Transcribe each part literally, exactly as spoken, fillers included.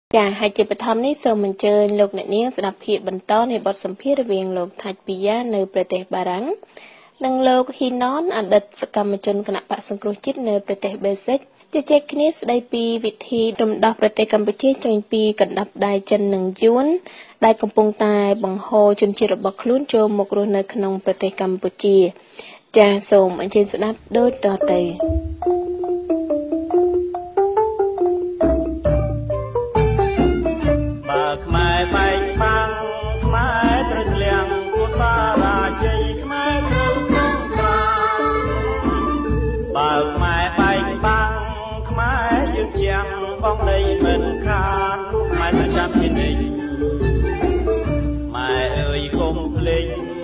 ចាហើយជាបឋមនេះសូមអញ្ជើញលោកអ្នកនាងស្ដាប់ភាពបន្តនៃបទសម្ភាសន៍រវាងលោកថាច់ពីយ៉ានៅប្រទេសបារាំងនិងលោកហ៊ីណនអតីតសកម្មជនគណៈបក្សសង្គ្រោះជាតិនៅប្រទេសបេសិកជជែកគ្នាស្ដីពីវិធីរំដោះប្រទេសកម្ពុជាចេញពីកណ្ដាប់ដៃចិននិងយួនដែលកំពុងតែបង្ហូរជនជាតិរបស់ខ្លួនចូលមករស់នៅក្នុងប្រទេសកម្ពុជាចាសូមអញ្ជើញស្ដាប់ដូចតទៅខ្មែរបែកបាំងខ្មែរត្រឹងលៀងគួសារាជ័យខ្មែរធ្វើសង្គ្រាមបើខ្មែរបែកបាំងខ្មែរយើងជាងបងដីមិនខានខ្មែរទៅចាំជានិច្ចម៉ែអើយកុំភ្លេច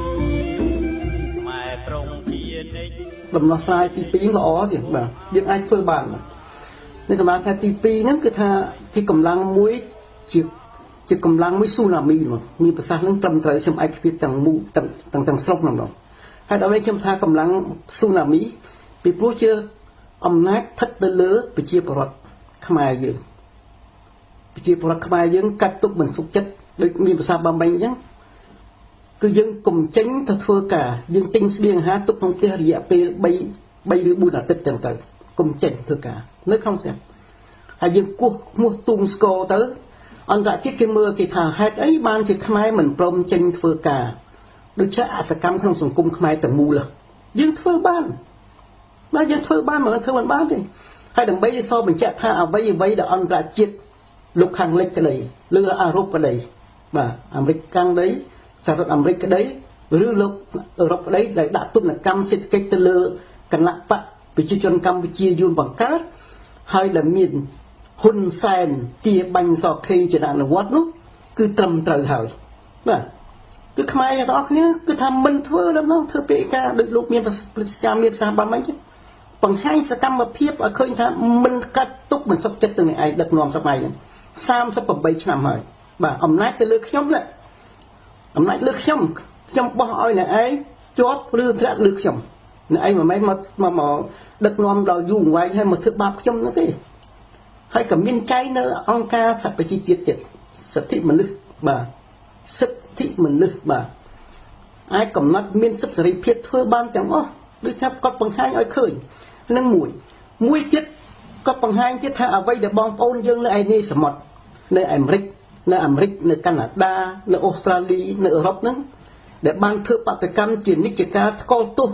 ខ្មែរត្រង់ជានិច្ចដំណោះស្រាយទីពីរល្អទៀតបាទយើងអាចធ្វើបាននេះសម្រាប់ថាទីពីរហ្នឹងគឺថាទីកម្លាំងមួយជាជាកម្លាំងមួយស៊ូណាមីមកមានប្រសាសន៍នឹងត្រឹមត្រូវខ្ញុំឯកភាពទាំងមូលទាំងទាំងទាំងស្រុកហ្នឹងដល់ហើយដល់ពេលខ្ញុំថាកម្លាំងស៊ូណាមីពីព្រោះជាអំណាចស្ថិតទៅលើប្រជាពលរដ្ឋខ្មែរយើងប្រជាពលរដ្ឋខ្មែរយើងកាត់ទុកមិនសុខចិត្តដូចមានប្រសាសន៍បំបញ្ញអញ្ចឹងគឺយើងកុំចេញទៅធ្វើការយើងទិញស្បៀងអាហារទុកក្នុងផ្ទះរយៈពេល3 3ឬ4អាទិត្យចឹងទៅកុំចេញធ្វើការនៅក្នុងផ្ទះហើយយើងគោះឈ្មោះទូងស្គរទៅអន្តរជាតិគេមើលគេថាហេតុអីបានជាខ្មែរមិនព្រមចេញធ្វើការដូចជាអសកម្មក្នុងសង្គមខ្មែរទាំងមូលយើងធ្វើបានបើយើងធ្វើបានមិនធ្វើមិនបានទេហើយដើម្បីសរបញ្ជាក់ថាអ្វីអ្វីដែលអន្តរជាតិលោកខាងលិចក្តីឬអឺរ៉ុបក្តីបាទអាមេរិកកាំងក្តីសហរដ្ឋអាមេរិកក្តីឬលោកអឺរ៉ុបក្តីដែលដាក់ទណ្ឌកម្មសេដ្ឋកិច្ចទៅលើគណៈបកប្រជាជនកម្ពុជាយួនបង្កើតហើយដែលមានហ៊ុនសែនទាបាញ់សខេងជាអនុវត្តនោះគឺត្រឹមត្រូវហើយបាទគឺខ្មែរទាំងអស់គ្នាគឺថាមិនធ្វើដល់នោះធ្វើពេកការដូចលោកមានប្រជាមានប្រសាសន៍បំបញ្ញបង្ហាញសកម្មភាពឲ្យឃើញថាមិនកាត់ទុកមិនសុខចិត្តទៅនឹងឯងដឹកនាំសម័យហ្នឹងសាមសិបប្រាំបីឆ្នាំហើយបាទអំណាចទៅលើខ្ញុំណាអំណាចលើខ្ញុំខ្ញុំបោះឲ្យអ្នកឯងជាប់ឬធ្លាក់លើខ្ញុំអ្នកឯងមិនមែនមកមកដឹកនាំដល់យូរអង្វែងហើយមកធ្វើបាបខ្ញុំនោះទេហើយក៏មានចែងនៅអង្គការសហប្រជាជាតិទៀតសិទ្ធិមនុស្សបាទសិទ្ធិមនុស្សបាទអាចកំណត់មានសិទ្ធិសេរីភាពធ្វើបានទាំងអស់ដូចថាគាត់បង្ហាញឲ្យឃើញនឹងមួយមួយទៀតគាត់បង្ហាញទៀតថាអ្វីដែលបងប្អូនយើងនៅឯនេះសមុទ្រនៅអាមេរិកនៅអាមេរិកនៅកាណាដានៅអូស្ត្រាលីនៅអឺរ៉ុបហ្នឹងដែលបានធ្វើបដកម្មជានិច្ចកាលថ្កោលទោស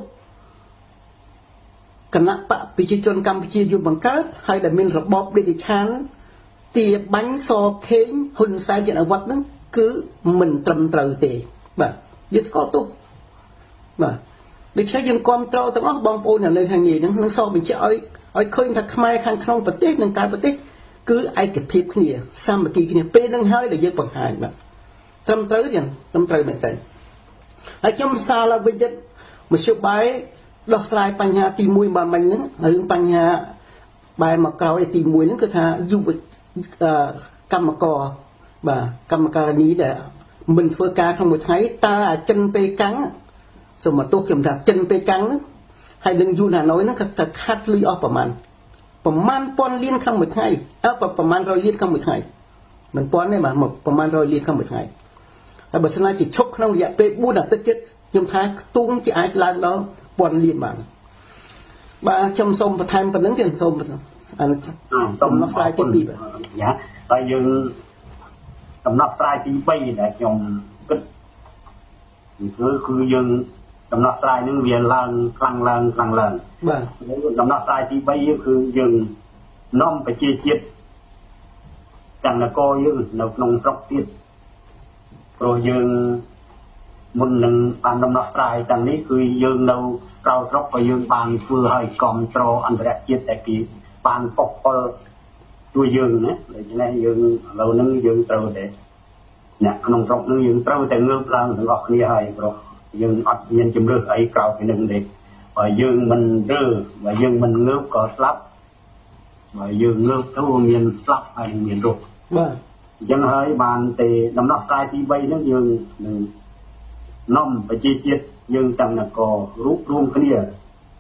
គណៈបកប្រជាជនកម្ពុជាយួនបង្កើតហើយដែលមានរបបរាជឆានទាបាញ់សខេងហ៊ុនសែនជាអនុវត្តហ្នឹងគឺមិនត្រឹមត្រូវទេបាទយើងស្គាល់ទោសបាទដូច្នេះយើងគ្រប់គ្រងទាំងអស់បងប្អូននៅខាងនេះហ្នឹងនឹងសបញ្ជាក់ឲ្យឲ្យឃើញថាខ្មែរខាងក្នុងប្រទេសនិងក្រៅប្រទេសគឺឯកភាពគ្នាសាមគ្គីគ្នាពេលហ្នឹងហើយដែលយើងបង្ហាញបាទត្រឹមត្រូវទេត្រឹមត្រូវមែនទេហើយខ្ញុំសារឡើងវិញទៀតមធ្យោបាយដោះស្រាយបញ្ហាទីមួយបើមិញហ្នឹងរឿងបញ្ហាបែរមកក្រោយទីមួយហ្នឹងគឺថាយុវកម្មករបាទកម្មការនីដែលមិនធ្វើការក្នុងមួយថ្ងៃតើអាចិនពេកាំងសូមមកទោសខ្ញុំថាចិនពេកាំងហ្នឹងហើយនឹងយូនហាណូយហ្នឹងគាត់តែខាត់លុយអស់ប្រមាណប្រមាណពាន់លានក្នុងមួយថ្ងៃអើប្រមាណរយលានក្នុងមួយថ្ងៃមិនពាន់ទេបាទប្រមាណរយលានក្នុងមួយថ្ងៃហើយបើស្នាជាឈប់ក្នុងរយៈពេល4អាទិត្យទៀតខ្ញុំថាខ្ទង់ជាអាចឡើងដល់ពាន់លានបានបាទខ្ញុំសូមបន្ថែមប៉ុណ្្នឹងទៀតសូមអានេះដំណោះស្រាយទីពីរបាទយ៉ាហើយយើងដំណោះស្រាយទី3ដែលខ្ញុំគិតគឺគឺយើងដំណោះស្រាយនឹងវាឡើងខ្លាំងឡើងខ្លាំងឡើងបាទដំណោះស្រាយទី3គឺយើងនាំប្រជាជាតិទាំងនគរយើងនៅក្នុងស្រុកទៀតព្រោះយើងមុននឹងបានដំណោះស្រាយទាំងនេះគឺយើងនៅក្រៅស្រុកក៏យើងបានធ្វើឲ្យគ្រប់គ្រងអន្តរជាតិតែគេបានប៉ុកពលជួយយើងណាដូច្នេះយើងឥឡូវហ្នឹងយើងត្រូវតែអ្នកក្នុងស្រុកហ្នឹងយើងត្រូវតែងើបឡើងទាំងអស់គ្នាហើយព្រោះយើងអត់មានជំរឿសអីក្រៅពីនឹងទេបើយើងមិនរើបើយើងមិនងើបក៏ស្លាប់បើយើងងើបទៅមានស្លាប់ហើយមានរស់បាទអញ្ចឹងហើយបានតែដំណោះស្រាយទី3ហ្នឹងយើងនឹងនាំប្រជាជាតិយើងទាំងនគររូបរួមគ្នា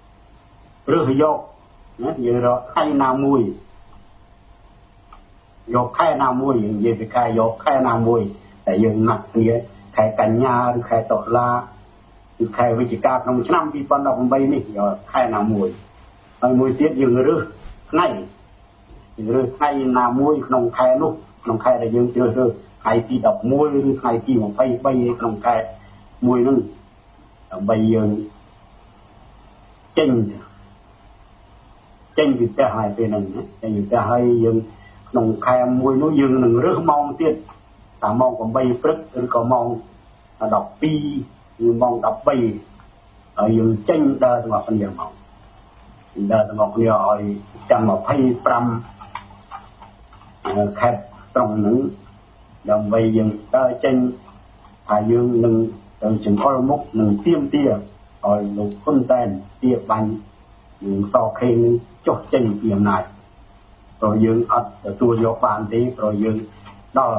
រើសយកណាយើងរកថ្ងៃណាមួយយកខែណាមួយយើងនិយាយពីខែយកខែណាមួយតែយើងណាត់គ្នាខែកញ្ញាឬខែតុលាឬខែវិច្ឆិកាក្នុងឆ្នាំពីរពាន់ដប់ប្រាំនេះយកខែណាមួយហើយមួយទៀតយើងរើសថ្ងៃយើងរើសថ្ងៃណាមួយក្នុងខែនោះក្នុងខែដែលយើងជ្រើសរើសថ្ងៃទីដប់មួយឬថ្ងៃទីម្ភៃបីក្នុងខែមួយហ្នឹងដើម្បីយើងចេញចេញពីផ្ទះហើយពេលហ្នឹងចេញពីផ្ទះហើយយើងក្នុងខែមួយនោះយើងនឹងរើសម៉ោងទៀតតាម៉ោងeightព្រឹកឬក៏ម៉ោងtwelveឬម៉ោងthirteenហើយយើងចេញដើរទាំងអស់គ្នាមកដើរទាំងអស់គ្នាឲ្យចាំtwenty-fiveខេត្តត្រង់ហ្នឹងដើម្បីយើងដើរចេញថាយើងនឹងទៅចង្អុលមុខនឹងទៀមទាឲ្យលោកហ៊ុនសែនទាបាញ់នឹងសខេងនឹងចុះចេញពីអំណាចព្រោះយើងអត់ទទួលយកបានទេព្រោះយើងដល់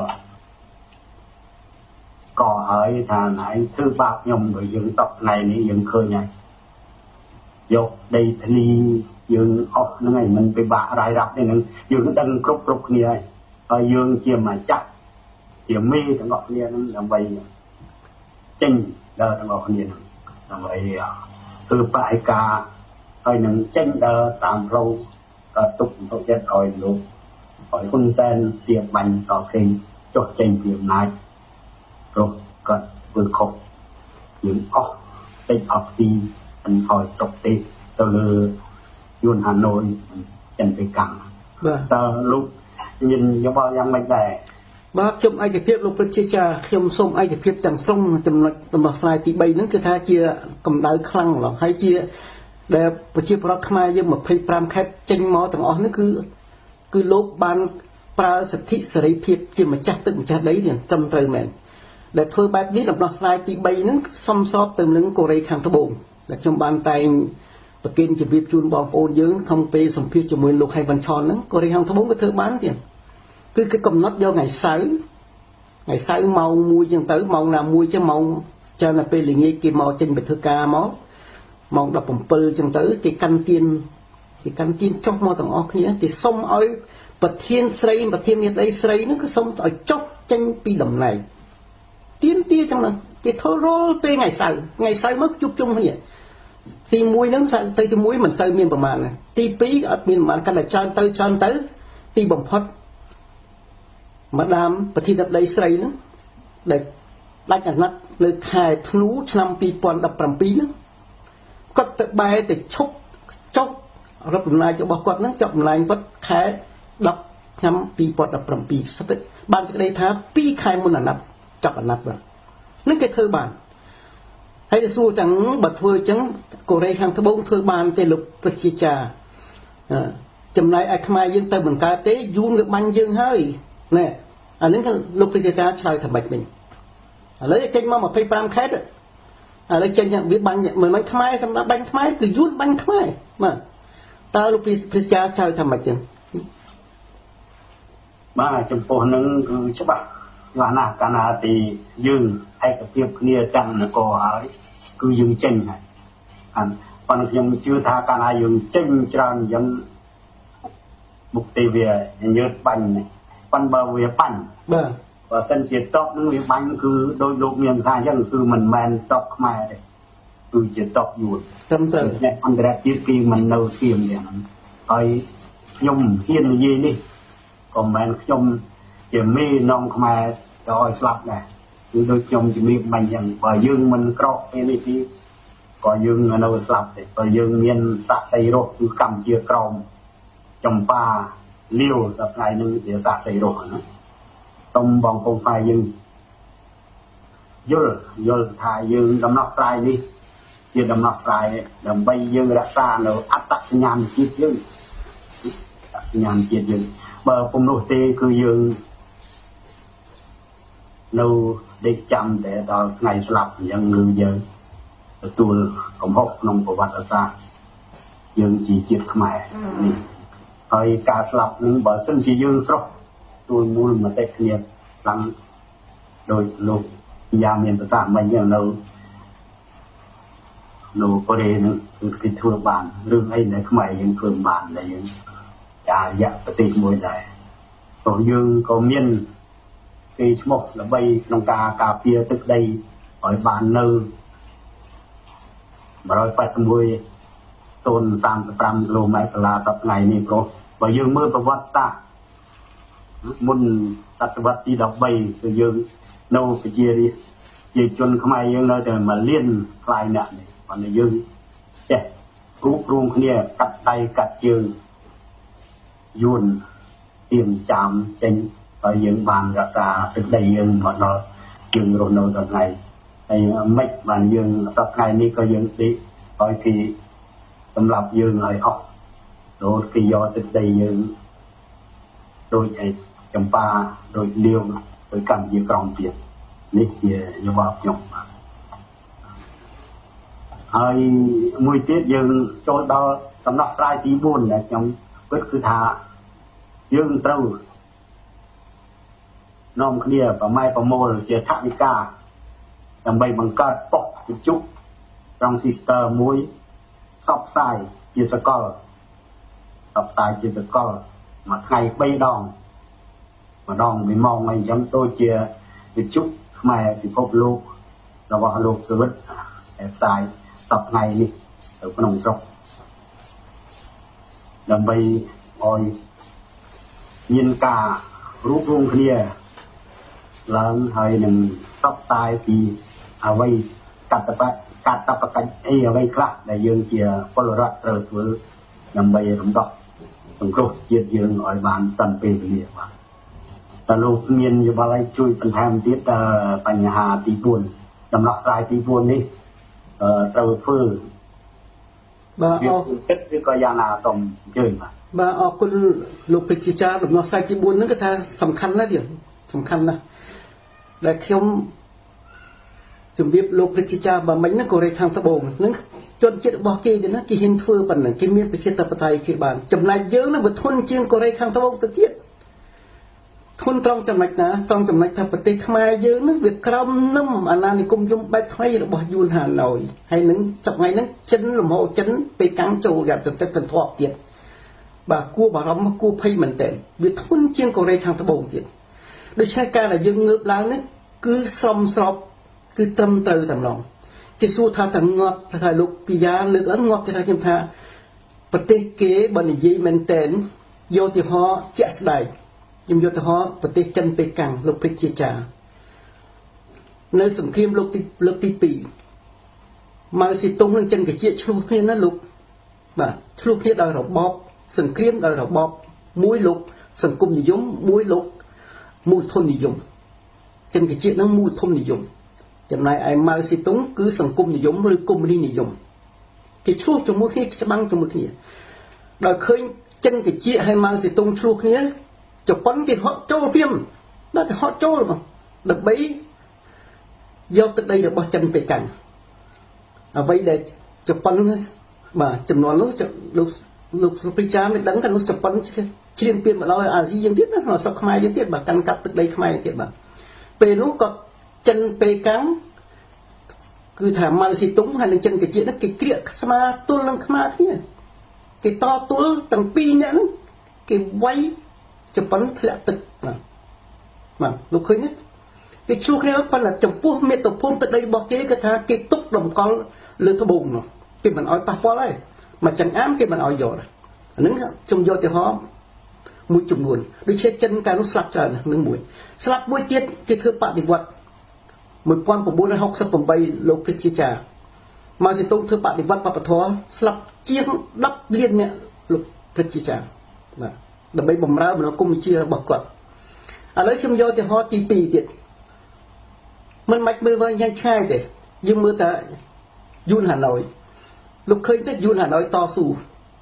ក៏ហើយថាណៃធ្វើបាបខ្ញុំដោយយើងតបថ្ងៃនេះយើងឃើញហើយយកដីធ្លីយើងអស់ហ្នឹងឯងមិនពិបាករាយរាប់ទេហ្នឹងយើងដឹងគ្រប់គ្រប់គ្នាហើយហើយយើងជាម្ចាស់ជាមេទាំងអស់គ្នាហ្នឹងដើម្បីចេញដើរទាំងអស់គ្នាហ្នឹងដើម្បីធ្វើបរិការហើយនឹងចេញដើរតាមផ្លូវក៏ទុកទុកចិត្តឲ្យលោកឲ្យហ៊ុនសែនទាបាញ់តខេងចុះចេញពីអំណាចព្រោះគាត់ធ្វើខុសយើងអស់តិចអស់ទីមិនឲ្យស្រុកទេទៅលើយួនហាណូយចិនពេកាំងបាទតើលោកមានយោបល់យ៉ាងម៉េចដែរបាទខ្ញុំឯកភាពលោកប្រជាចាខ្ញុំសូមឯកភាពទាំងស្រុងចំណុចដំណោះស្រាយទីthreeហ្នឹងគឺថាជាកម្ដៅខ្លាំងឡោះហើយជាដែលប្រជាប្រដ្ឋខ្មែរយើងtwenty-fiveខេត្តចេញមកទាំងអស់នេះគឺគឺលោកបានប្រើសិទ្ធិសេរីភាពជាម្ចាស់ទឹកម្ចាស់ដីនេះត្រឹមត្រូវមែនដែលធ្វើបែបនេះដំណោះស្រាយទីthreeហ្នឹងសមស្របទៅនឹងកូរ៉េខាងត្បូងដែលខ្ញុំបានតែងប្រគិនជម្រាបជូនបងប្អូនយើងក្នុងពេលសម្ភាសជាមួយលោកហៃវ៉ាន់ឆនហ្នឹងកូរ៉េខាងត្បូងក៏ធ្វើបានទៀតគឺគេកំណត់យកថ្ងៃសៅរ៍ថ្ងៃសៅរ៍ម៉ោងoneចឹងទៅម៉ោងណាមួយចឹងម៉ោងចាំតែពេលល្ងាចគេមកចេញទៅធ្វើការមកម៉ោងsevenចឹងទៅគេកាន់ទៀនគេកាន់ទៀនចុះមកទាំងអស់គ្នាគេសុំឲ្យប្រធានស្រីប្រធានមេដីស្រីហ្នឹងគឺសុំឲ្យចុះចេញពីតំណែងទៀនទាចឹងហ្នឹងគេធ្វើរាល់ពេលថ្ងៃសៅរ៍ថ្ងៃសៅរ៍មកជួបជុំគ្នាទីoneហ្នឹងទៅទីoneមិនសូវមានប្រមាណទីtwoក៏អត់មានប្រមាណកាន់តែច្រើនទៅច្រើនទៅទីបំផុតម្ដាមប្រធានមេដីស្រីហ្នឹងដែលដាច់អាណត្តិលើខែធ្នូឆ្នាំtwenty seventeenហ្នឹងគាត់ទៅបែរទៅឈប់ចុះរដ្ឋអំណាចរបស់គាត់ហ្នឹងចាប់អំណាចគាត់ខែtenឆ្នាំtwenty seventeenស្ទើរបានសេចក្តីថាtwoខែមុនអាណត្តិចាប់អាណត្តិបាទនឹងគេធ្វើបានហើយទៅសួរទាំងបើធ្វើអញ្ចឹងកូរ៉េខាងត្បូងធ្វើបានទេលោកប្រជាចាចំណែកឯខ្មែរយើងទៅបង្កើតទេយូនវាបាញ់យើងហើយណែអានេះលោកប្រជាចាឆ្លើយថាម៉េចវិញឥឡូវចេញមកtwenty-fiveខេត្តឥឡូវចេញវាបាញ់មិនមិនខ្មែរសម្រាប់បាញ់ខ្មែរគឺយួនបាញ់ខ្មែរបាទតើលោកព្រះចាឆ្លើយថាម៉េចចឹងបាទចំពោះនឹងគឺច្បាស់យ៉ាងណាកាលណាទីយើងឯកភាពគ្នាទាំងនគរហើយគឺយើងចេញហើយប៉ុន្តែខ្ញុំជឿថាកាលណាយើងចេញច្រើនយ៉ាងមុខទេវាញើតបាញ់ប៉ុន្តែបើវាបាញ់បាទបើសិនជាតបនឹងវាបាញ់គឺដោយលោកមានថាអញ្ចឹងគឺមិនមែនតបខ្មែរទេគឺជាតបយួនត្រឹមត្រូវអ្នកអន្តរជាតិគេមិននៅស្គៀមទេហ្នឹងហើយខ្ញុំហ៊ាននិយាយនេះក៏មិនមែនខ្ញុំជាមេនាំខ្មែរទៅឲ្យស្លាប់ដែរគឺដូចខ្ញុំជំរាបមិញអញ្ចឹងបើយើងមិនក្រោកពេលនេះទីក៏យើងនៅស្លាប់ទេបើយើងមានស័ក្តិសិទ្ធិរស់គឺកម្ពុជាក្រមចំប៉ាលាវដល់ថ្ងៃនេះវាស័ក្តិសិទ្ធិរស់ហ្នឹងសូមបងប្អូនខ្មែរយើងយល់យល់ថាយើងដំណោះស្រាយនេះជាដំណោះស្រាយដើម្បីយើងរក្សានៅអត្តសញ្ញាណជាតិយើងអត្តសញ្ញាណជាតិយើងបើពុំនោះទេគឺយើងនៅដេកចាំតែដល់ថ្ងៃស្លាប់អញ្ចឹងគឺយើងទទួលកំហុសក្នុងប្រវត្តិសាស្ត្រយើងជាជាតិខ្មែរនេះហើយការស្លាប់នឹងបើសិនជាយើងស្រស់ទួលមូលមតិគ្នាខ្លាំងដោយលោកយ៉ាងមានប្រសាសន៍មិញនៅនៅកូរ៉េនឹងគឺគេធ្វើបានរឿងអីដែលខ្មែរយើងធ្វើបានដែលយើងជារយៈប្រទេសមួយដែរ rồi dương có miên cái một là bay trong cả cà phê tức đây ở bàn nơi mà rồi phải xong rồi tôn sam trăm km là tập ngày này có và dương mơ tập vật ta muốn tập vật đi đọc bay từ dương nâu cái chia đi chia chân không ai dương nơi để mà liên lại nè còn là dương chết rút rung kia cắt tay cắt chân yuan tìm chạm trên ở những bàn ra ra từ đây dương mà nó dương rồi nâu tập ngày hay mấy bàn dương tập ngày này có dương đi hỏi thì tầm lập dương lại học rồi khi do từ đây dương đôi ấy chấm ba đôi liêu đôi cầm gì còn tiền nít thì như vào nhộng hơi mùi tiết dương cho đó tầm lập trai tí buồn là trong quyết cứ thả dương trâu nôm kia và mai và mô là chia thả đi ca làm bay bằng cát bọc một chút trong sister muối sọc xài chia sẻ co sọc xài chia sẻ co mà ngày bay đòn mà đòn bị mong anh giống tôi chia một chút mai thì phốp lục là bỏ lục rồi vứt đẹp xài sọc ngày đi ở cái nòng sọc làm bay ngồi nhìn cả rút rung kia lớn hơi đừng sóc tay thì à vây cắt tập cắt tập cắt ấy ở vây khác để dương kia có lối ra rồi với nằm bay trong đó trong cột chiết dương ở bàn tận về liền mà tận lục miền như bao lai chui phần tham tiếtปัญหา tí buồn đầm lọc dài tí buồn đi rồi phơi bà việc kết với coi gia nào tổng chơi mà bà ở con lục bị chia cha đầm lọc dài tí buồn nó cái thà sầm khăn đó điểm sầm khăn đó để khiêm chuẩn bị lục bị chia cha bà mấy nó có thể thằng ta bồn nó chọn chết bỏ kia thì nó chỉ hình thưa bản là cái miếng bị chết tập tay kia bàn chấm này dướng nó vật thôn chiên có thể thằng ta bồn tự tiết thôn trong chấm này nè trong chấm này thằng bật tê khai dướng nó việc crom nấm anh anh cùng dùng bài thay là bỏ yun hà nội hay nó chọc ngày nó chân làm hộ chân bị cắn trâu gặp từ tết tận thọ tiệt bà cua bà rắm cua phay mình tệ việc thôn chiên có thể thằng ta bồn tiệt đôi sai ca là dương ngược lại nó cứ xóm xóm cứ tâm từ tầm lòng cái số thà thằng ngọt thà lục bì giá lực ấn ngọt thà kim thà bật tê kế bần gì mình tên vô thì họ chết đầy nhưng vô thì họ bật tê chân bê cẳng lục bê chia trả nơi sủng khiêm lục bê lục bê bì mà si tung lên chân cái chia chua kia nó lục mà chua kia đời rồi bóp sủng khiêm đời rồi bóp mũi lục sủng cung gì giống mũi lục mũi thôn gì dùng chân cái chia nó mũi thôn gì dùng chậm này ai mau si túng cứ sòng cung giống như cung đi dùng thì chuốc trong mỗi khi sẽ băng trong một khi đời khơi chân cái chia hay mau si túng chuốc nhé chụp bắn thì họ trôi viêm đó thì họ trôi mà được bấy do từ đây được bao chân về cảnh à vậy để chụp bắn mà chụp nó lúc lúc lúc lúc cha mới đắng thành lúc chụp bắn chuyên biên mà nói à gì dân tiết nó sắp khai dân tiết mà căn cặp từ đây khai tiết mà về lúc có chân bê cắn cứ thả mal si túng hay là chân cái chuyện nó cái kia mà tôi làm khma kia cái to tôi tầng pi nhẫn cái quay chụp bắn lẹ tực mà mà lúc khơi nhất cái chu kia nó là chụp phu mẹ tập phu từ đây bọc chế cái thà cái túc đồng con lươn thô bùn rồi cái mình nói pa po đấy mà chẳng ám cái mình nói rồi nứng trong vô thì họ mũi chùm buồn đôi chết chân cái nó slap trời nứng mũi slap mũi tiết cái thưa bạn thì vật một quan của bốn học sắp bầm bay lục cái chia trà mà si tông thưa bạn thì vật bạc thó slap chiên đắp liên nhẹ lục cái chia trà đập bay bầm ra mà nó cùng chia bọc quật à lấy thêm vô thì họ tí pì tiệt mình mạch mưa vơi nhanh chai để nhưng mưa ta yun Hà Nội lục khơi tết yun Hà Nội to sù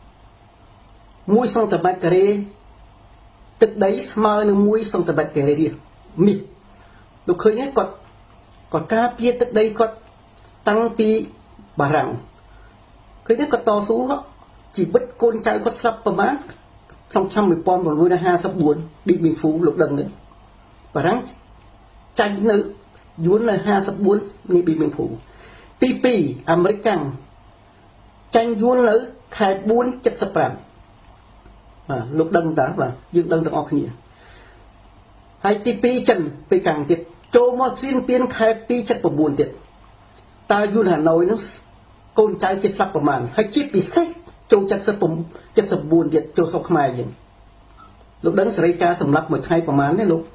mũi xong tập bạch kề tức đấy smart nó mũi xong tập bạch kề đi mịt lục khơi nhé còn còn cá bia tức đây có tăng pi bà rằng khơi nhé có to sù đó chỉ bất côn trai có sắp vào má trong trăm mười pon còn vui là hai sắp buồn đi bình phú lục đằng nữa bà rằng tranh nữ vốn là hai sắp buồn đi bị bình phú pi pi American tranh vốn nữ khai buồn chất sắp rằng à, lục đằng đã và dương đằng được ọc nhỉ ហើយទីពីរចិនពេលខាងទៀតចូលមកស្រៀនពៀនខែពីរចិត្ត 9ទៀតតើយួនហាណូយនោះកូនចៅគេស្លាប់ប្រមាណហើយជាពិសេសចូល 79 79ទៀតចូលស្រុកខ្មែរយើងលោកដឹងសេរីការសម្លាប់មួយថ្ងៃប្រមាណទេលោក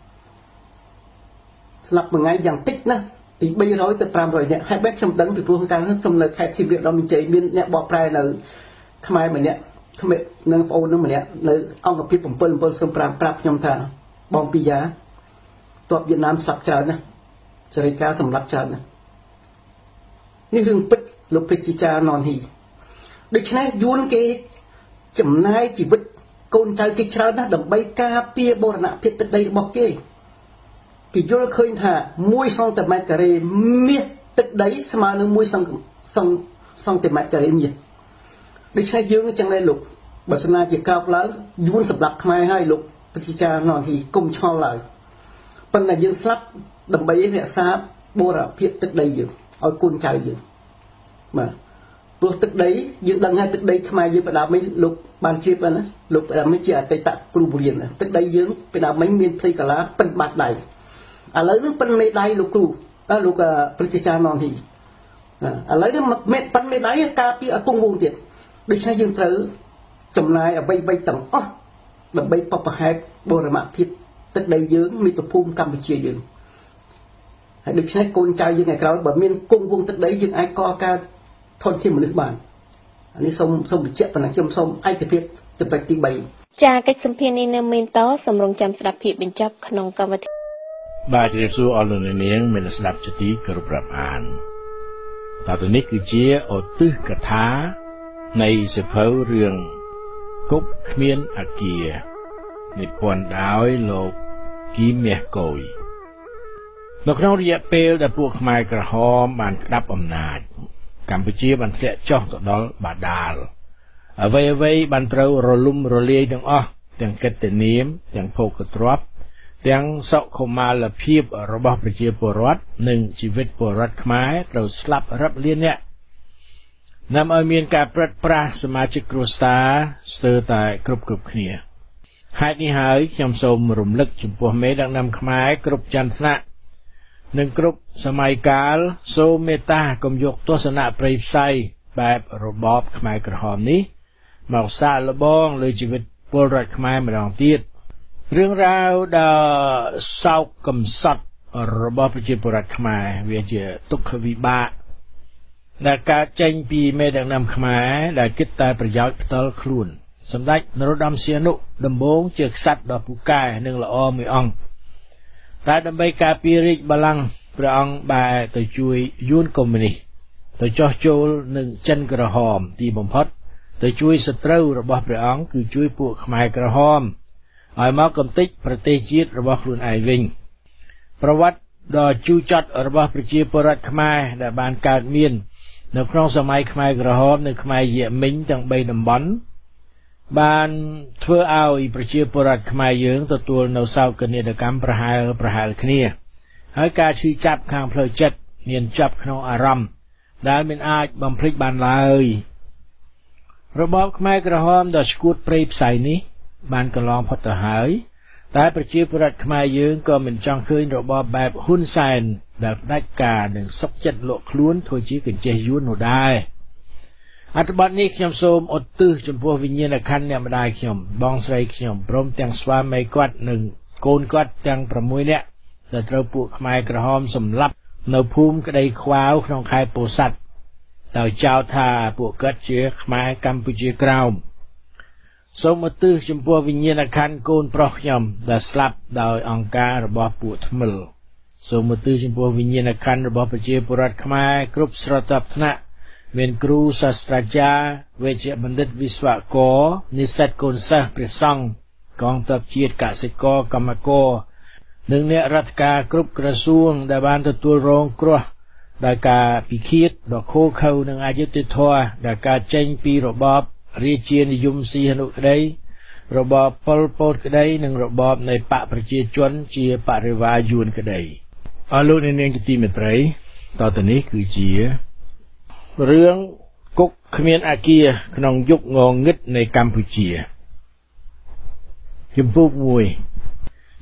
ស្លាប់មួយថ្ងៃយ៉ាងតិចណាស់ពី 300 ទៅ 500 នាក់ហើយបែបខ្ញុំដឹងពីព្រោះកាលខ្ញុំនៅខេត្តសៀមរាបដល់មានជ័យមានអ្នកបកប្រែនៅខ្មែរម្នាក់ក្មេកនឹងប្អូននឹងម្នាក់នៅអង្គភាព 7 705 ប្រាប់ខ្ញុំថាបងពីយ៉ាតបវៀតណាមស្លាប់ច្រើនណាស់សេរីការសម្លាប់ច្រើនណាស់នេះរឿងពិតលោកព្រឹទ្ធាចារ្យណនហ៊ីដូច្នេះយួនគេចំណាយជីវិតកូនចៅគេច្រើនណាស់ដើម្បីការពារបូរណភាពទឹកដីរបស់គេគេយល់ឃើញថា1សង់ទីម៉ែត្រការ៉េមាសទឹកដីស្មើនឹង1សង់សង់ទីម៉ែត្រការ៉េមាសដូច្នេះយើងចឹងដែរលោកបើសិនជាកោបឡើងយួនសម្រាប់ខ្មែរហើយលោកព្រឹទ្ធាចារ្យណនហ៊ីកុំឆ្ងល់ឡើយប៉ុន្តែយើងស្លាប់ដើម្បីរក្សាបូរណភាពទឹកដីយើងឲ្យកូនចៅយើងបាទព្រោះទឹកដីយើងដឹងហើយទឹកដីខ្មែរយើងបដាមិញលោកបានជ្រាបណាលោកបដាមិញជាអតីតគ្រូបរៀនទឹកដីយើងបដាមិញមានព្រៃកាឡាប៉ិនបាត់ដៃឥឡូវនេះប៉ិនមេដៃលោកគ្រូលោកព្រឹទ្ធាចារ្យណនហ៊ីឥឡូវនេះមេប៉ិនមេដៃការពារឲ្យគង់វង្សទៀតដូច្នេះយើងត្រូវចំណាយអ្វីៗទាំងអស់ដើម្បីបបផែកបូរណភាពទឹកដីយើងមាតុភូមិកម្ពុជាយើងហើយដូច្នេះកូនចៅយើងឯក្រោយបើមានគង់វង្សទឹកដីយើងអាចកកើតធនធានមនុស្សបានអានេះសូមសូមបញ្ជាក់ប៉ុណ្ណឹងខ្ញុំសូមឯកភាពចំណុចទី3 ចាកិច្ចសម្ភារនេះនៅមានតសម្រុងចាំស្ដាប់ភាពបញ្ចប់ក្នុងកម្មវិធីបាទជំរាបសួរអស់លោកនាងមានស្ដាប់ជាទីគោរពរាប់អានតទៅនេះគឺជាឧទ្ទិសកថានៃសៀវភៅរឿងគប់គ្មានអាគារនិពន្ធដោយលោកគីមាសកុយនៅក្នុងរយៈពេលដែលពួកខ្មែរក្រហមបានក្តាប់អំណាចកម្ពុជាបានធ្លាក់ចុះទៅដល់បាតាលអ្វីអ្វីបានត្រូវរលំរលាយទាំងអស់ទាំងកិត្តិនាមទាំងភោគទ្រព្យទាំងសុខុមាលភាពរបស់ប្រជាពលរដ្ឋនិងជីវិតពលរដ្ឋខ្មែរត្រូវស្លាប់រាប់លាននាក់នាំឲ្យមានការប្រឹតប្រាសសមាជិកគ្រួសារស្ទើរតែគ្រប់គ្រប់គ្នាហេតុនេះហើយខ្ញុំសូមរំលឹកចំពោះមេដឹកនាំខ្មែរគ្រប់ចន្ទថ្នាក់និងគ្រប់សម័យកាលសូមមេត្តាកុំយកទស្សនៈប្រៃផ្សៃបែបរបបខ្មែរក្រហមនេះមកសាកល្បងលើជីវិតពលរដ្ឋខ្មែរម្ដងទៀតរឿងរ៉ាវដ៏សោកកំសត់របស់ប្រជាពលរដ្ឋខ្មែរវាជាទុក្ខវិបាកដែលកើតចេញពីមេដឹកនាំខ្មែរដែលគិតតែប្រយោជន៍ផ្ទាល់ខ្លួនសម្ដេចនរោត្តមសីហនុដំបូងជាក្សត្រដ៏ពូកែនិងល្អមួយអង្គតែដើម្បីការពាររាជបល្ល័ង្កព្រះអង្គបែរទៅជួយយួនកុម្មុយនីសទៅចោះចូលនឹងចិនក្រហមទីបំផុតទៅជួយសត្រូវរបស់ព្រះអង្គគឺជួយពួកខ្មែរក្រហមឲ្យមកកំទេចប្រទេសជាតិរបស់ខ្លួនឯងវិញប្រវត្តិដ៏ជូរចត់របស់ប្រជាពលរដ្ឋខ្មែរដែលបានកើតមាននៅក្នុងសម័យខ្មែរក្រហមនិងខ្មែរយេមិញទាំង3តំបន់បានធ្វើឲ្យប្រជាពលរដ្ឋខ្មែរយើងទទួលនៅសោកនាដកម្មប្រហែលប្រហែលគ្នាហើយការឈឺចាប់ខាងផ្លូវចិត្តមានចាប់ក្នុងអារម្មណ៍ដែលមិនអាចបំភ្លេចបានឡើយរបបខ្មែរក្រហមដ៏ឆ្កួតព្រៃផ្សៃនេះបានកន្លងផុតទៅហើយតែប្រជាពលរដ្ឋខ្មែរយើងក៏មិនចង់ឃើញរបបបែបហ៊ុនសែនដែលផ្ដាច់ការនិងសុកចិត្តលក់ខ្លួនធ្វើជាកញ្ចេះយួននោះដែរអត្ថបទនេះខ្ញុំសូមឧទ្ទិសចំពោះវិញ្ញាណក្ខន្ធអ្នកម្ដាយខ្ញុំបងស្រីខ្ញុំព្រមទាំងស្វាមីគាត់និងកូនគាត់ទាំង6នាក់ដែលត្រូវពួកខ្មែរក្រហមសម្លាប់នៅភូមិក្តីខ្វាវក្នុងខេត្តពោធិ៍សាត់ដោយចោទថាពួកគាត់ជាខ្មែរកម្ពុជាក្រោមសូមឧទ្ទិសចំពោះវិញ្ញាណក្ខន្ធកូនប្រុសខ្ញុំដែលស្លាប់ដោយអង្គការរបស់ពួកថ្មិលសូមឧទ្ទិសចំពោះវិញ្ញាណក្ខន្ធរបស់ប្រជាពលរដ្ឋខ្មែរគ្រប់ស្រទាប់ថ្នាក់មានគ្រូសាស្ត្រាចារ្យវេជ្ជបណ្ឌិតវិស្វករនិស្សិតកូនសិស្សព្រះសង្ឃកងទ័ពជាតិកសិករកម្មករនិងអ្នករដ្ឋការគ្រប់ក្រសួងដែលបានទទួលរងគ្រោះដោយការពិឃាតដ៏ឃោរឃៅនិងអយុត្តិធម៌ដែលកើតចេញពីរបបរាជានិយមសីហនុក្តីរបបប៉ុលពតក្តីនិងរបបនៃបកប្រជាជនជាបរិវារយួនក្តីអស់លោកអ្នកនាងជាទីមេត្រីតទៅនេះគឺជារឿងគុកគ្មានអាគារក្នុងយុគងងឹតនៃកម្ពុជាជំពូកមួយ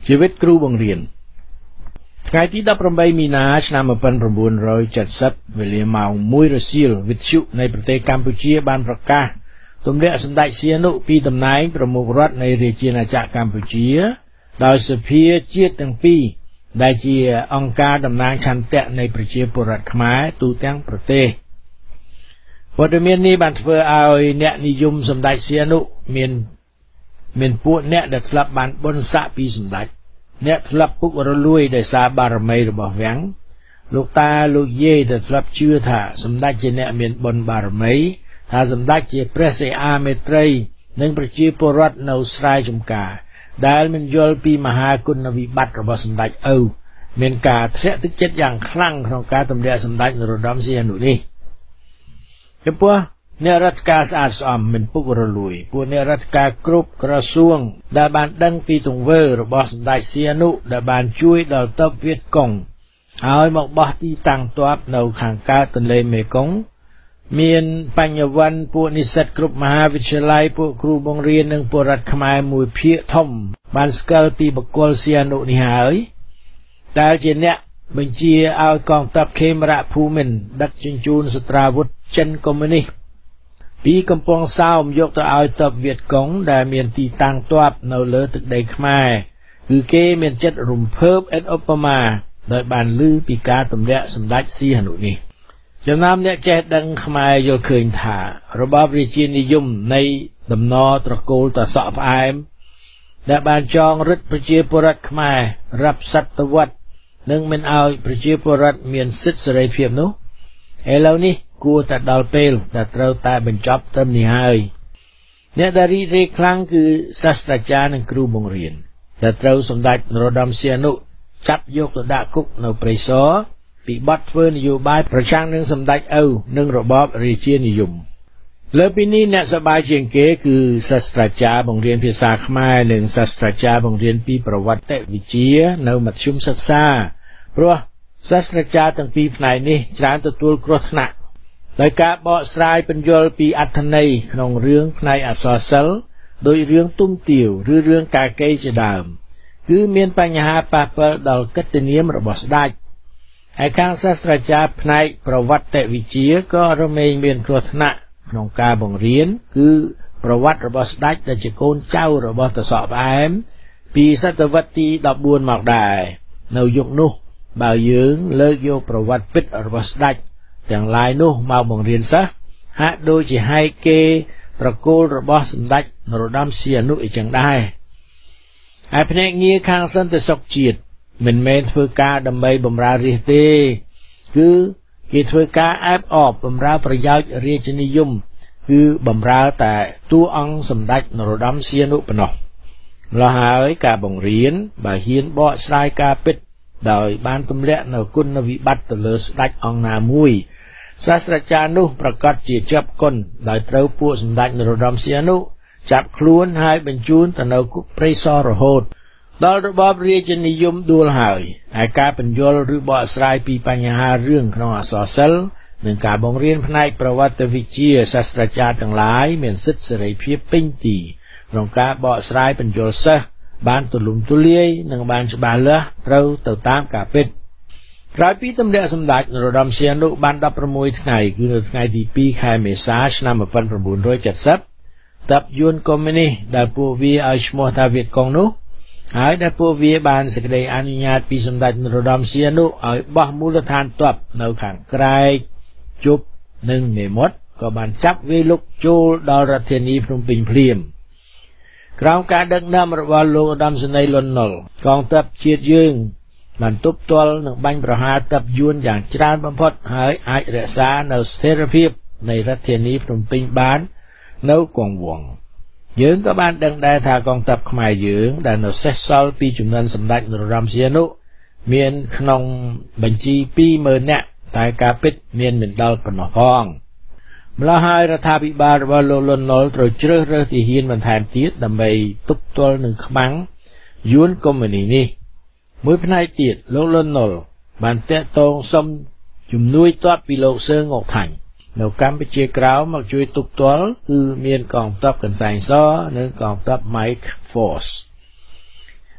ជីវិតគ្រូបង្រៀនថ្ងៃទីដប់ប្រាំបីមីនាឆ្នាំmột nghìn chín trăm七mươiវេលាម៉ោងមួយរសៀលវិទ្យុនៃប្រទេសកម្ពុជាបានប្រកាសទម្លាក់សម្ដេចសៀនុពីតំណែងប្រមុខរដ្ឋនៃរាជាណាចក្រកម្ពុជាដោយសភាជាតិទាំងពីរដែលជាអង្គការតំណាងឆន្ទៈនៃប្រជាពលរដ្ឋខ្មែរទូទាំងប្រទេសព័ត៌មាននេះបានធ្វើឲ្យអ្នកនិយមសម្ដេចសៀនុមានមានពួកអ្នកដែលធ្លាប់បានបុណ្យស័ក្តិពីសម្ដេចអ្នកធ្លាប់ពុករលួយដោយសារបារមីរបស់វាំងលោកតាលោកយាយដែលធ្លាប់ជឿថាសម្ដេចជាអ្នកមានបុណ្យបារមីថាសម្ដេចជាព្រះសិអាមេត្រីនិងប្រជាពលរដ្ឋនៅស្រែចម្ការដែលមិនយល់ពីមហាគុណវិបត្តិរបស់សម្ដេចឪមានការធ្លាក់ទឹកចិត្តយ៉ាងខ្លាំងក្នុងការទម្លាក់សម្ដេចនរោត្តមសីហនុនេះចំពោះអ្នករដ្ឋការស្អាតស្អំមិនពុករលួយពួកអ្នករដ្ឋការគ្រប់ក្រសួងដែលបានដឹងពីទង្វើរបស់សម្ដេចសីហនុដែលបានជួយដល់ទ័ពវៀតកុងឲ្យមកបោះទីតាំងទ័ពនៅខាងកើតទន្លេមេគង្គមានបញ្ញវន្តពួកនិស្សិតគ្រប់មហាវិទ្យាល័យពួកគ្រូបង្រៀននិងពលរដ្ឋខ្មែរមួយភាគធំបានស្គាល់ពីបុគ្គលសីហនុនេះហើយដែលជាអ្នកបញ្ជាឲ្យកងទ័ពខេមរៈភូមិន្ទដឹកជញ្ជូនសត្រាវុធចិនកុម្មុយនីសពីកំពង់សោមយកទៅឲ្យទ័ពវៀតកុងដែលមានទីតាំងទ័ពនៅលើទឹកដីខ្មែរគឺគេមានចិត្តរំភើបឥតឧបមាដោយបានឮពីការទម្លាក់សម្ដេចសីហនុនេះចំណោមអ្នកចេះដឹងខ្មែរយល់ឃើញថារបបរាជានិយមនៃដំណរត្រកូលតសក់ផ្អែមដែលបានចងរឹតប្រជាពលរដ្ឋខ្មែររាប់សតវត្សនឹងមិនឲ្យប្រជាពលរដ្ឋមានសិទ្ធិសេរីភាពនោះឥឡូវនេះគួរតែដល់ពេលដែលត្រូវតែបញ្ចប់ត្រឹមនេះហើយអ្នកដែលរីករាយខ្លាំងគឺសាស្ត្រាចារ្យនិងគ្រូបង្រៀនដែលត្រូវសម្ដេចនរោត្តមសីហនុចាប់យកទៅដាក់គុកនៅព្រៃសរពីបទធ្វើនយោបាយប្រឆាំងនឹងសម្ដេចឪនិងរបបរាជានិយមលើពីនេះអ្នកសប្បាយជាងគេគឺសាស្ត្រាចារ្យបង្រៀនភាសាខ្មែរនិងសាស្ត្រាចារ្យបង្រៀនពីប្រវត្តិវិទ្យានៅមធ្យមសិក្សាព្រោះសាស្ត្រាចារ្យទាំងពីរផ្នែកនេះច្រើនទទួលគ្រោះថ្នាក់ដោយការបកស្រាយពន្យល់ពីអត្ថន័យក្នុងរឿងផ្នែកអក្សរសិល្ប៍ដោយរឿងទុំទាវឬរឿងកាកេជាដើមគឺមានបញ្ហាប៉ះពាល់ដល់កិត្តិនាមរបស់ស្ដេចហើយខាងសាស្ត្រាចារ្យផ្នែកប្រវត្តិវិទ្យាក៏រមែងមានគ្រោះថ្នាក់ក្នុងការបង្រៀនគឺប្រវត្តិរបស់ស្ដេចដែលជាកូនចៅរបស់តសក់ផ្អែមពីសតវត្សទីដប់បួនមកដែរនៅយុគនោះបើយើងលើកយកប្រវត្តិពិតរបស់ស្ដេចទាំងឡាយនោះមកបង្រៀនសិស្សហាក់ដូចជាហែកគេត្រកូលរបស់សម្ដេចនរោត្តមសីហនុអីចឹងដែរហើយភ្នាក់ងារខាងសន្តិសុខជាតិមិនមែនធ្វើការដើម្បីបម្រើរាជទេគឺគេធ្វើការអែបអបបម្រើប្រយោជន៍រាជនិយមគឺបម្រើតែតួអង្គសម្ដេចនរោត្តមសីហនុប៉ុណ្ណោះម្ល៉េះហើយការបង្រៀនបើហ៊ានបកស្រាយការពិតដោយបានទម្លាក់នៅគុណវិបត្តិទៅលើស្ដេចអង្គណាមួយសាស្ត្រាចារ្យនោះប្រកាសជាជាប់គុណដោយត្រូវពួកសម្ដេចនរោត្តមសីហនុចាប់ខ្លួនហើយបញ្ជូនទៅនៅគុកព្រៃសររហូតដល់របបរាជនិយមដួលហើយហើយការបញ្យល់ឬបកស្រាយពីបញ្ហារឿងក្នុងអក្សរសិល្ប៍និងការបង្រៀនផ្នែកប្រវត្តិវិទ្យាសាស្ត្រាចារ្យទាំងឡាយមានសិទ្ធិសេរីភាពពេញទីក្នុងការបកស្រាយបញ្យល់សិស្សបានទូលំទូលាយនិងបានច្បាស់លាស់ត្រូវទៅតាមការពិតក្រោយពីទម្លាក់សម្ដេចនរោត្តមសីហនុបានដប់ប្រាំមួយថ្ងៃគឺនៅថ្ងៃទីពីរខែមេសាឆ្នាំmột nghìn chín trăm七mươiទ័ពយួនកុម្មុយនីសដែលពួកវាឲ្យឈ្មោះថាវៀតកុងនោះហើយដែលពួកវាបានសេចក្តីអនុញ្ញាតពីសម្ដេចនរោត្តមសីហនុឲ្យបោះមូលដ្ឋានទ័ពនៅខាងក្រែកជប់និងមេមត់ក៏បានចាប់វាយលុកចូលដល់រដ្ឋធានីភ្នំពេញភ្លាមក្រោមការដឹកនាំរបស់លោកឧត្តមសេនីយ៍ លន់ នល់កងទ័ពជាតិយើងបានទប់ទល់នឹងបាញ់ប្រហារទ័ពយួនយ៉ាងច្រើនបំផុតហើយអាចរក្សានៅស្ថិរភាពនៃរដ្ឋធានីភ្នំពេញបាននៅគង់វង្សយើងក៏បានដឹងដែរថាកងទ័ពខ្មែរយើងដែលនៅសេសសល់ពីជំនាន់សម្ដេចនរោត្តមសីហនុមានក្នុងបញ្ជីពីរម៉ឺននាក់តែការពិតមានមិនដល់ប៉ុណ្ណោះផងម្ល៉េះហើយរដ្ឋាភិបាលរបស់លោក លន់ នល់ត្រូវជ្រើសរើសទាហានបន្ថែមទៀតដើម្បីទប់ទល់នឹងខ្មាំងយួនកុម្មុយនីសនេះមួយផ្នែកទៀតលោក លន់ នល់បានតាក់ទងសុំជំនួយទ័ពពីលោកសឺង៉ុកថាញ់នៅកម្ពុជាក្រោមមកជួយទប់ទល់គឺមានកងទ័ពកន្សែងសនិងកងទ័ព Mike Force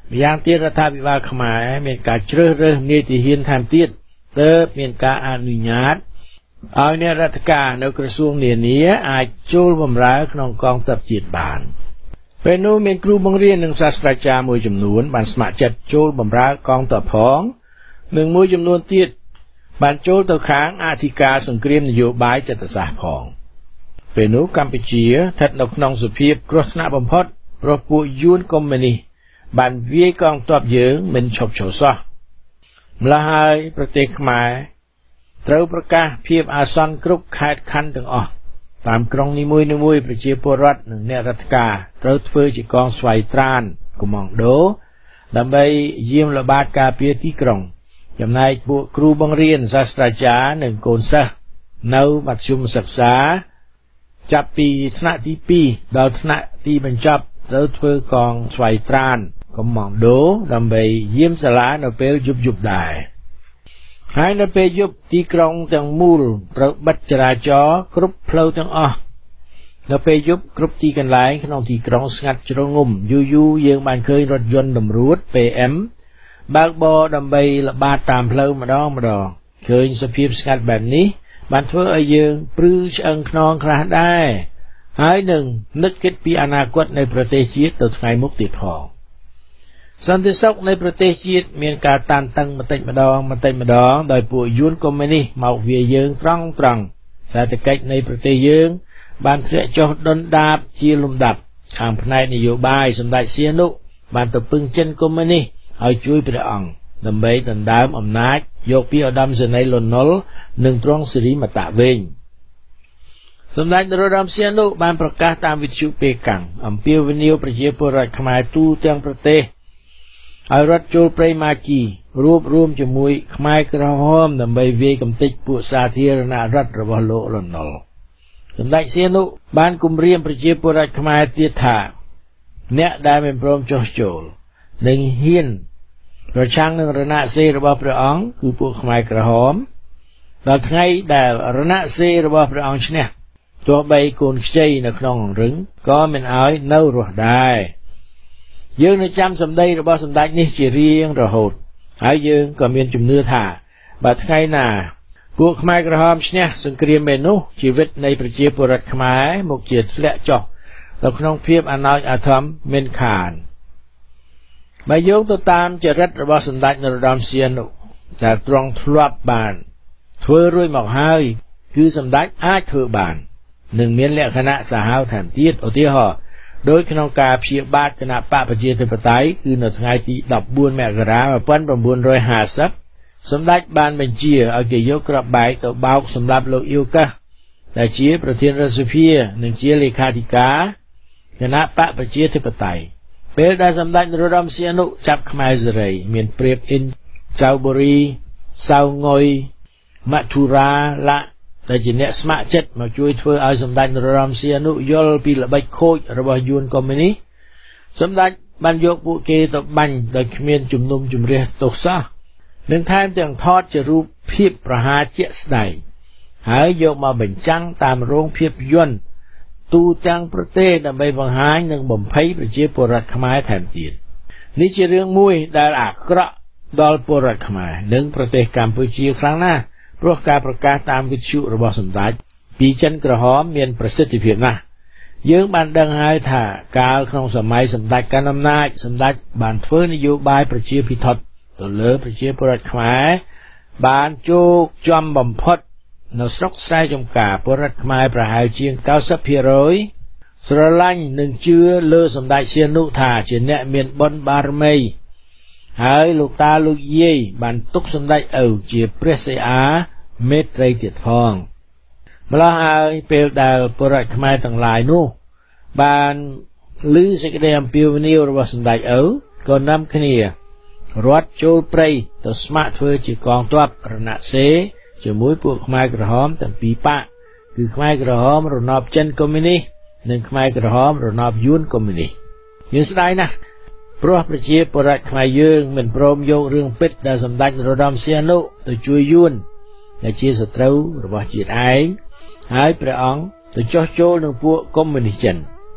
ម្យ៉ាងទៀតរដ្ឋាភិបាលខ្មែរមានការជ្រើសរើសនីតិហ៊ានថែមទៀតទើបមានការអនុញ្ញាតឲ្យអ្នករដ្ឋការនៅក្រសួងនានាអាចចូលបម្រើក្នុងកងទ័ពជាតិបានពេលនោះមានគ្រូបង្រៀននិងសាស្ត្រាចារ្យមួយចំនួនបានស្ម័គ្រចិត្តចូលបម្រើកងទ័ពផងនិងមួយចំនួនទៀតបានចូលទៅខាងអធិការសង្គ្រាមនយោបាយចិត្តសាស្ត្រផងពេលនោះកម្ពុជាស្ថិតនៅក្នុងសភាពគ្រោះថ្នាក់បំផុតព្រោះពួកយួនកុម្មុយនីសបានវាយកងទ័ពយើងមិនឈប់ឈរសោះម្ល៉េះហើយប្រទេសខ្មែរត្រូវប្រកាសភាពអាសន្នគ្រប់ខេត្តខណ្ឌទាំងអស់តាមក្រុងនីមួយៗប្រជាពលរដ្ឋនិងអ្នករដ្ឋការត្រូវធ្វើជាកងស្វ័យត្រានកុម៉ង់ដូដើម្បីយាមល្បាតការពារទីក្រុងចំណែកពួកគ្រូបង្រៀនសាស្ត្រាចារ្យនិងកូនសិស្សនៅមធ្យមសិក្សាចាប់ពីថ្នាក់ទីពីរដល់ថ្នាក់ទីបញ្ចប់ត្រូវធ្វើកងស្វ័យត្រានកុម៉ង់ដូដើម្បីយាមសាលានៅពេលយប់យប់ដែរហើយនៅពេលយប់ទីក្រុងទាំងមូលត្រូវបិទចរាចរណ៍គ្រប់ផ្លូវទាំងអស់នៅពេលយប់គ្រប់ទីកន្លែងក្នុងទីក្រុងស្ងាត់ជ្រងំយូរយូរយើងបានឃើញរថយន្តតម្រួត pê em បើកបរដើម្បីល្បាតតាមផ្លូវម្ដងម្ដងឃើញសភាពស្ងាត់បែបនេះបានធ្វើឲ្យយើងព្រឺឆ្អឹងខ្នងខ្លះដែរហើយនឹងនឹកគិតពីអនាគតនៃប្រទេសជាតិទៅថ្ងៃមុខទៀតផងសន្តិសុខនៃប្រទេសជាតិមានការតានតឹងបន្តិចម្ដងបន្តិចម្ដងដោយពួកយួនកុម្មុយនីសមកវាយយើងត្រង់ត្រង់សេដ្ឋកិច្ចនៃប្រទេសយើងបានធ្លាក់ចុះដុនដាបជាលំដាប់ខាងផ្នែកនយោបាយសម្ដេចសៀនុបានទៅពឹងចិនកុម្មុយនីសឲ្យជួយព្រះអង្គដើម្បីដណ្ដើមអំណាចយកពីឧត្តមសេនីយ៍លន់ នល់និងទ្រង់សិរីមតៈវិញសម្ដេចនរោត្តមសីហនុបានប្រកាសតាមវិទ្យុពេកាំងអំពាវនាវប្រជាពលរដ្ឋខ្មែរទូទាំងប្រទេសឲ្យរត់ចូលព្រៃម៉ាគីរួបរวมជាមួយខ្មែរក្រហមដើម្បីវាយកំទេចពួកសាធារណរដ្ឋរបស់លោកលន់ នល់សម្ដេចសីហនុបានគំរាមប្រជាពលរដ្ឋខ្មែរទៀតថាអ្នកដែលមិនព្រមចុះចូលនឹងហ៊ានប្រឆាំងនឹងរណសិរ្សរបស់ព្រះអង្គគឺពួកខ្មែរក្រហមដល់ថ្ងៃដែលរណសិរ្សរបស់ព្រះអង្គឈ្នះទោះបីកូនខ្ចីនៅក្នុងរឹងក៏មិនឲ្យនៅរស់ដែរយើងនៅចាំសម្ដីរបស់សម្ដេចនេះជារៀងរហូតហើយយើងក៏មានជំនឿថាបើថ្ងៃណាពួកខ្មែរក្រហមឈ្នះសង្គ្រាមមែននោះជីវិតនៃប្រជាពលរដ្ឋខ្មែរមកជាធ្លាក់ចុះទៅក្នុងភាពអណោចអាធមមិនខានបើយោងទៅតាមចរិតរបស់សម្ដេចនរោត្តមសីហនុដែលទ្រង់ធ្លាប់បានធ្វើរួចមកហើយគឺសម្ដេចអាចធ្វើបាននិងមានលក្ខណៈសាហាវថែមទៀតឧទាហរណ៍ដោយក្នុងការព្យាបាទគណៈបកប្រជាធិបតេយ្យគឺនៅថ្ងៃទីដប់បួនមករា១៩៥០សម្ដេចបានបញ្ជាឲ្យគេយកគ្រាប់បែកទៅបោកសម្រាប់លោកអ៊ីវកាសដែលជាប្រធានរដ្ឋសភានិងជាលេខាធិការគណៈបកប្រជាធិបតេយ្យពេលដែលសម្ដេចនរោត្តមសីហនុចាប់ខ្មែរសេរីមានព្រាបអ៊ិនចៅបូរីសៅងុយមធុរាឡាដែលជាអ្នកស្ម័គ្រចិត្តមកជួយធ្វើឲ្យសម្ដេចនរោត្តមសីហនុយល់ពីល្បិចខូចរបស់យួនកុម្មុយនីសសម្ដេចបានយកពួកគេទៅបាញ់ដោយគ្មានជំនុំជម្រះទោសសោះនិងថែមទាំងថតជារូបភាពប្រហារជាក់ស្ដែងហើយយកមកបញ្ចាំងតាមរោងភាពយន្តទូទាំងប្រទេសដើម្បីបង្ហាញនិងបំភ័យប្រជាពលរដ្ឋខ្មែរថែមទៀតនេះជារឿងមួយដែលអាក្រក់ដល់ពលរដ្ឋខ្មែរនិងប្រទេសកម្ពុជាខ្លាំងណាស់ព្រោះការប្រកាសតាមវិទ្យុរបស់សម្ដេចពីចិនក្រហមមានប្រសិទ្ធភាពណាស់យើងបានដឹងហើយថាកាលក្នុងសម័យសម្ដេចកាន់អំណាចសម្ដេចបានធ្វើនយោបាយប្រជាភិថុតទៅលើប្រជាពលរដ្ឋខ្មែរបានជោគជាំបំផុតនៅស្រុកស្រែចម្ការពលរដ្ឋខ្មែរប្រហែលជាង ៩០ភាគរយ ស្រឡាញ់និងជឿលើសម្ដេចសីហនុថាជាអ្នកមានបុណ្យបារមីហើយលោកតាលោកយាយបានទុកសម្ដេចឪជាព្រះសីហាមេត្រីទៀតផងម្ល៉េះហើយពេលដែលពលរដ្ឋខ្មែរទាំងឡាយនោះបានឮសេចក្តីអំពាវនាវរបស់សម្ដេចឪក៏នាំគ្នារត់ចូលព្រៃទៅស្ម័គ្រធ្វើជាកងទ័ពរណសិរ្សជាមួយពួកខ្មែរក្រហមទាំងពីរបកគឺខ្មែរក្រហមរណបចិនកុម្មុយនីសនិងខ្មែរក្រហមរណបយួនកុម្មុយនីសយើងស្ដាយណាស់ព្រោះប្រជាពលរដ្ឋខ្មែរយើងមិនព្រមយករឿងពិតដែលសម្ដេចនរោត្តមសីហនុទៅជួយយួនដែលជាសត្រូវរបស់ជាតិឯងហើយព្រះអង្គទៅចោះចូលនឹងពួកកុម្មុយនីសចិន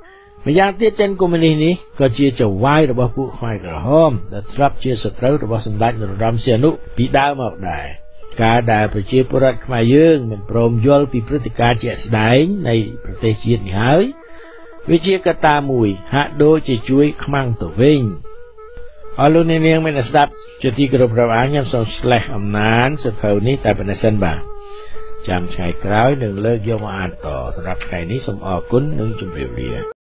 ម្យ៉ាងទៀតចិនកុម្មុយនីសនេះក៏ជាចៅហ្វាយរបស់ពួកខ្មែរក្រហមដែលធ្លាប់ជាសត្រូវរបស់សម្ដេចនរោត្តមសីហនុពីដើមមកដែរការដែលប្រជាពលរដ្ឋខ្មែរយើងមិនព្រមយល់ពីព្រឹត្តិការណ៍ជាក់ស្ដែងនៃប្រទេសជាតិនេះហើយវាជាកត្តាមួយហាក់ដូចជាជួយខ្មាំងទៅវិញអរលោកអ្នកនាងមានស្ដាប់ជាទីគោរពរាប់អានខ្ញុំសូមឆ្លេះអំណានសភៅនេះតែប៉ុណ្ណេះសិនបាទចាំថ្ងៃក្រោយនឹងលើកយកមកអានតសម្រាប់ថ្ងៃនេះសូមអរគុណនិងជម្រាបលា